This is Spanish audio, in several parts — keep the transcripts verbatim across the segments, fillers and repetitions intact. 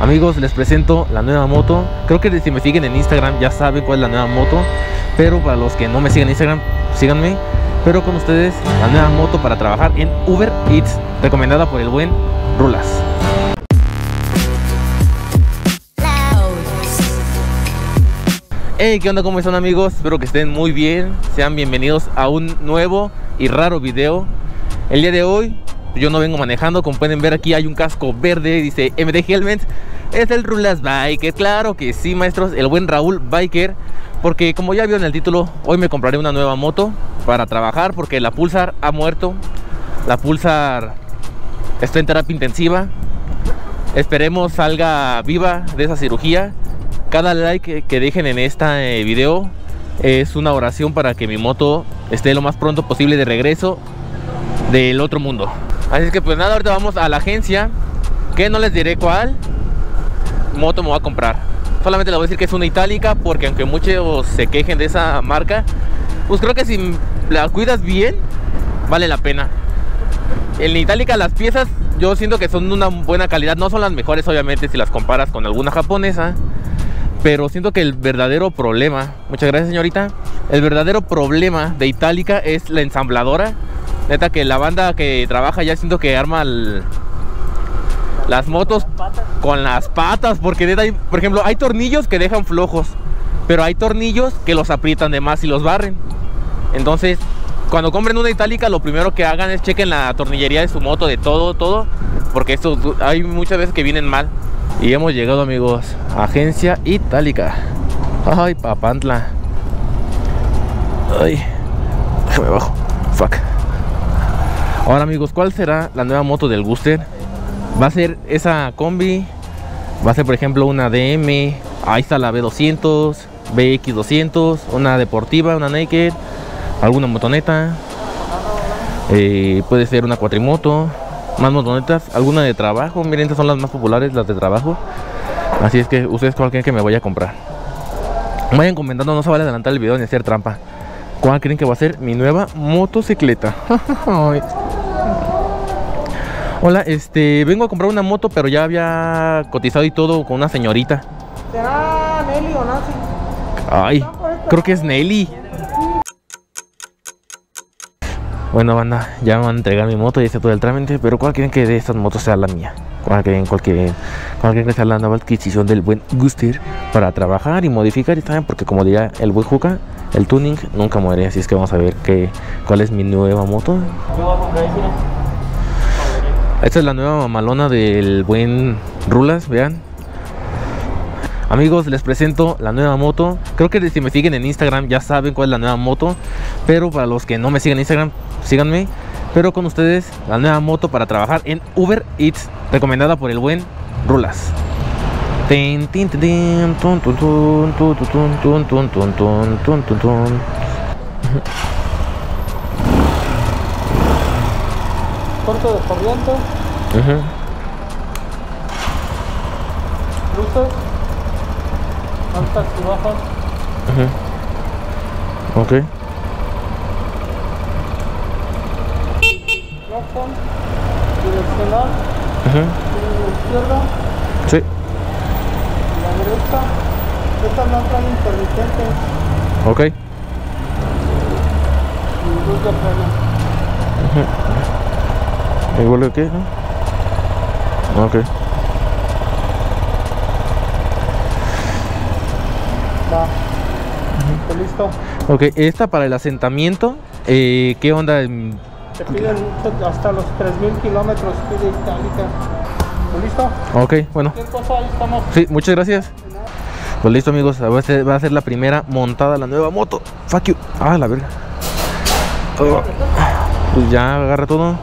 Amigos, les presento la nueva moto. Creo que si me siguen en Instagram ya saben cuál es la nueva moto, pero para los que no me siguen en Instagram, síganme. Pero con ustedes, la nueva moto para trabajar en Uber Eats, recomendada por el buen Rulas. Hey, ¿qué onda? ¿Cómo están, amigos? Espero que estén muy bien. Sean bienvenidos a un nuevo y raro video. El día de hoy yo no vengo manejando. Como pueden ver, aquí hay un casco verde, dice M D Helmet. Es el Rulas Biker, claro que sí, maestros, el buen Raúl Biker. Porque como ya vieron en el título, hoy me compraré una nueva moto para trabajar, porque la Pulsar ha muerto. La Pulsar está en terapia intensiva. Esperemos salga viva de esa cirugía. Cada like que dejen en este video es una oración para que mi moto esté lo más pronto posible de regreso del otro mundo. Así es que pues nada, ahorita vamos a la agencia, que no les diré cuál moto me voy a comprar. Solamente les voy a decir que es una itálica, porque aunque muchos se quejen de esa marca, pues creo que si la cuidas bien, vale la pena. En la itálica las piezas yo siento que son de una buena calidad. No son las mejores, obviamente, si las comparas con alguna japonesa, pero siento que el verdadero problema, muchas gracias, señorita, el verdadero problema de itálica es la ensambladora. Neta que la banda que trabaja ya siento que arma el, las motos con las patas, porque neta hay, por ejemplo, hay tornillos que dejan flojos, pero hay tornillos que los aprietan de más y los barren. Entonces, cuando compren una itálica, lo primero que hagan es chequen la tornillería de su moto, de todo, todo, porque esto hay muchas veces que vienen mal. Y hemos llegado, amigos, a agencia itálica. Ay, papantla. Ay, déjame bajo. Fuck. Ahora, amigos, ¿cuál será la nueva moto del Guster? Va a ser esa combi. Va a ser, por ejemplo, una D M. Ahí está la B doscientos, B X doscientos, una deportiva, una naked, alguna motoneta. Eh, puede ser una cuatrimoto. Más motonetas, alguna de trabajo. Miren, estas son las más populares, las de trabajo. Así es que ustedes cuál creen que me voy a comprar. Vayan comentando, no se vale adelantar el video ni hacer trampa. ¿Cuál creen que va a ser mi nueva motocicleta? Hola, este, vengo a comprar una moto, pero ya había cotizado y todo con una señorita. ¿Será Nelly o Nancy? Ay, creo que es Nelly. Bueno, banda, ya me van a entregar mi moto y hice todo el trámite. Pero ¿cuál quieren que de estas motos sea la mía? ¿Cuál quieren, cuál quieren, cuál quieren que sea la nueva adquisición del buen Guster para trabajar y modificar? Y también porque, como diría el buen Juca, el tuning nunca muere. Así es que vamos a ver qué, cuál es mi nueva moto. Esta es la nueva mamalona del buen Rulas, vean. Amigos, les presento la nueva moto. Creo que si me siguen en Instagram ya saben cuál es la nueva moto, pero para los que no me siguen en Instagram, síganme. Pero con ustedes, la nueva moto para trabajar en Uber Eats, recomendada por el buen Rulas. Corto de corriente. Uh-huh. Luces. Altas y bajas. Uh-huh. Ok. Claxon. Direccional. Uh-huh. La izquierda. Sí. La derecha. Estas no traen intermitentes. Ok. Y luz de freno. Uh-huh. ¿Igual que qué? ¿No? Ok. Va. Uh-huh. Listo. Ok, esta para el asentamiento, eh, ¿qué onda? Te piden hasta los tres mil kilómetros, pide itálica. ¿Listo? Ok, bueno. ¿Qué cosa? Ahí estamos. Sí, muchas gracias. Pues listo, amigos, va a ser, va a ser la primera montada la nueva moto. Fuck you. Ah, la verga. Oh. Pues ya agarra todo.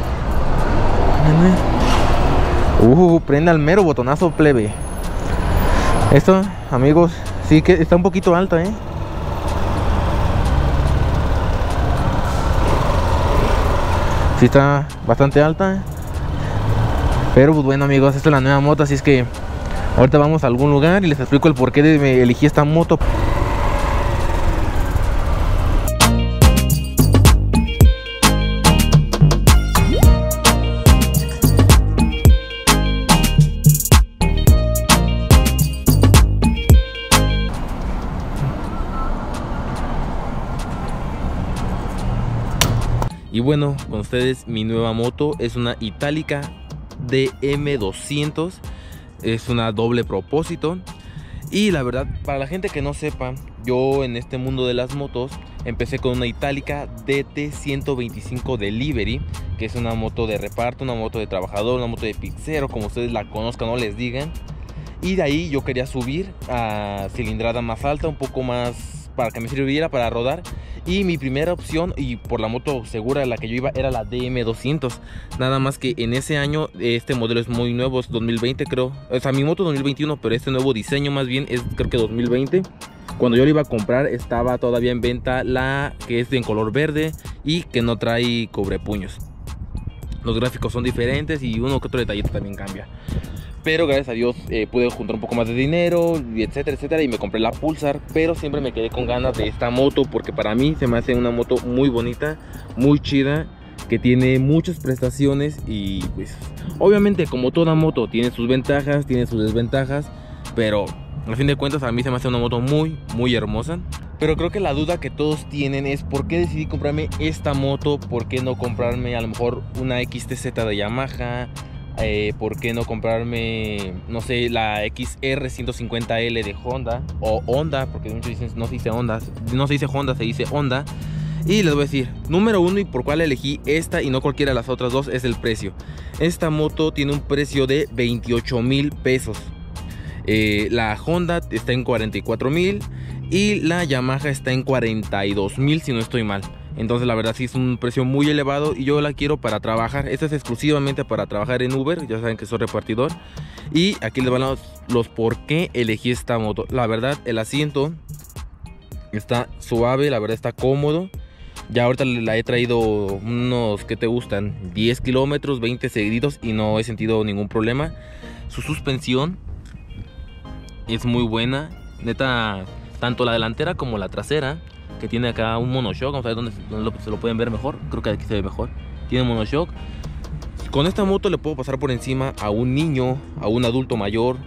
Uh, prende al mero botonazo, plebe. Esto, amigos, sí que está un poquito alta, eh. Sí está bastante alta. Pero pues bueno, amigos, esta es la nueva moto. Así es que ahorita vamos a algún lugar y les explico el por qué de, elegí esta moto. Y bueno, con ustedes mi nueva moto es una Itálica D M doscientos. Es una doble propósito. Y la verdad, para la gente que no sepa, yo en este mundo de las motos empecé con una Itálica D T ciento veinticinco Delivery, que es una moto de reparto, una moto de trabajador, una moto de pizzero, como ustedes la conozcan o les digan. Y de ahí yo quería subir a cilindrada más alta, un poco más para que me sirviera para rodar. Y mi primera opción, y por la moto segura a la que yo iba, era la D M doscientos. Nada más que en ese año, este modelo es muy nuevo, es dos mil veinte creo. O sea, mi moto dos mil veintiuno, pero este nuevo diseño más bien es creo que dos mil veinte. Cuando yo la iba a comprar estaba todavía en venta la que es en color verde y que no trae cubrepuños. Los gráficos son diferentes y uno que otro detallito también cambia. Pero gracias a Dios eh, pude juntar un poco más de dinero, y etcétera, etcétera. Y me compré la Pulsar, pero siempre me quedé con ganas de esta moto porque para mí se me hace una moto muy bonita, muy chida, que tiene muchas prestaciones. Y pues obviamente como toda moto tiene sus ventajas, tiene sus desventajas, pero al fin de cuentas a mí se me hace una moto muy, muy hermosa. Pero creo que la duda que todos tienen es ¿por qué decidí comprarme esta moto? ¿Por qué no comprarme a lo mejor una X T Z de Yamaha? Eh, ¿Por qué no comprarme, no sé, la X R ciento cincuenta L de Honda? O Honda, porque muchos dicen no se dice Honda, no se dice Honda, se dice Honda. Y les voy a decir, número uno y por cuál elegí esta y no cualquiera de las otras dos es el precio. Esta moto tiene un precio de veintiocho mil pesos. Eh, la Honda está en cuarenta y cuatro mil y la Yamaha está en cuarenta y dos mil si no estoy mal. Entonces la verdad sí es un precio muy elevado y yo la quiero para trabajar. Esta es exclusivamente para trabajar en Uber, ya saben que soy repartidor. Y aquí les van los, los por qué elegí esta moto. La verdad el asiento está suave, la verdad está cómodo. Ya ahorita la he traído unos, ¿qué te gustan? diez kilómetros, veinte seguiditos y no he sentido ningún problema. Su suspensión es muy buena, neta, tanto la delantera como la trasera, que tiene acá un monoshock. Vamos a ver dónde, dónde lo, se lo pueden ver mejor. Creo que aquí se ve mejor. Tiene monoshock. Con esta moto le puedo pasar por encima a un niño, a un adulto mayor,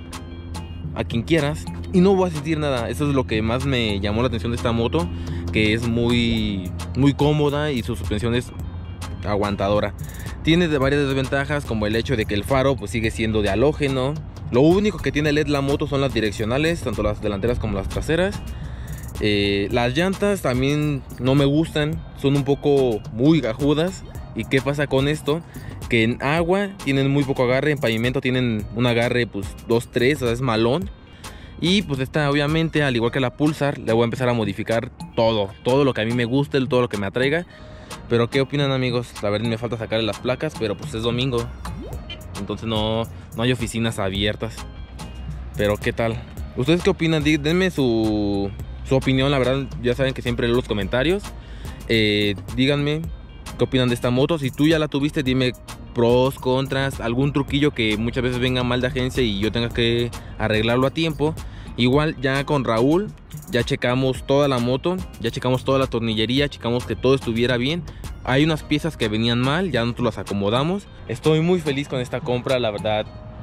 a quien quieras, y no voy a sentir nada. Eso es lo que más me llamó la atención de esta moto, que es muy, muy cómoda y su suspensión es aguantadora. Tiene de varias desventajas, como el hecho de que el faro pues sigue siendo de halógeno. Lo único que tiene L E D la moto son las direccionales, tanto las delanteras como las traseras. Eh, las llantas también no me gustan, son un poco muy gajudas. ¿Y qué pasa con esto? Que en agua tienen muy poco agarre, en pavimento tienen un agarre pues dos tres, o sea es malón. Y pues esta obviamente, al igual que la Pulsar, le voy a empezar a modificar todo, todo lo que a mí me guste, todo lo que me atraiga. Pero ¿qué opinan, amigos? La verdad me falta sacarle las placas, pero pues es domingo, entonces no, no hay oficinas abiertas. Pero ¿qué tal? ¿Ustedes qué opinan? Denme su... su opinión, la verdad ya saben que siempre leo los comentarios. eh, Díganme qué opinan de esta moto. Si tú ya la tuviste, dime pros, contras, algún truquillo que muchas veces venga mal de agencia y yo tenga que arreglarlo a tiempo. Igual ya con Raúl ya checamos toda la moto, ya checamos toda la tornillería, checamos que todo estuviera bien. Hay unas piezas que venían mal, ya nosotros las acomodamos. Estoy muy feliz con esta compra, la verdad.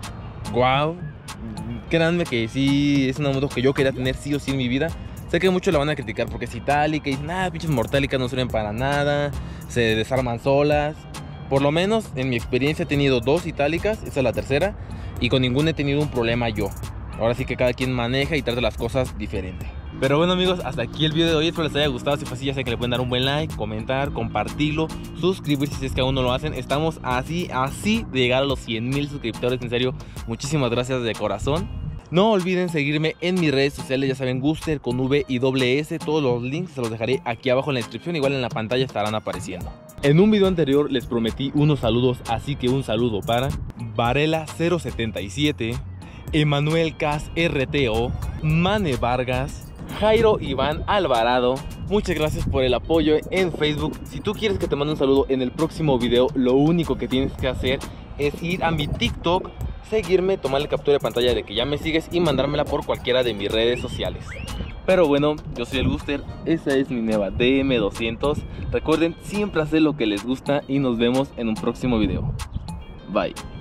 Wow, créanme que sí, es una moto que yo quería tener sí o sí en mi vida. Sé que muchos la van a criticar porque es itálica y dicen, nada, pinches mortálicas no sirven para nada, se desarman solas. Por lo menos en mi experiencia he tenido dos itálicas, esta es la tercera, y con ninguna he tenido un problema yo. Ahora sí que cada quien maneja y trata las cosas diferente. Pero bueno, amigos, hasta aquí el video de hoy. Espero les haya gustado. Si fue así, ya saben que le pueden dar un buen like, comentar, compartirlo, suscribirse si es que aún no lo hacen. Estamos así, así de llegar a los cien mil suscriptores. En serio, muchísimas gracias de corazón. No olviden seguirme en mis redes sociales, ya saben, Guster con V y doble S. Todos los links se los dejaré aquí abajo en la descripción, igual en la pantalla estarán apareciendo. En un video anterior les prometí unos saludos, así que un saludo para Varela cero setenta y siete, Emanuel Cas R T O, Mane Vargas, Jairo Iván Alvarado. Muchas gracias por el apoyo en Facebook. Si tú quieres que te mande un saludo en el próximo video, lo único que tienes que hacer es ir a mi TikTok, seguirme, tomarle captura de pantalla de que ya me sigues y mandármela por cualquiera de mis redes sociales. Pero bueno, yo soy el Guster, esa es mi nueva D M doscientos. Recuerden siempre hacer lo que les gusta y nos vemos en un próximo video. Bye.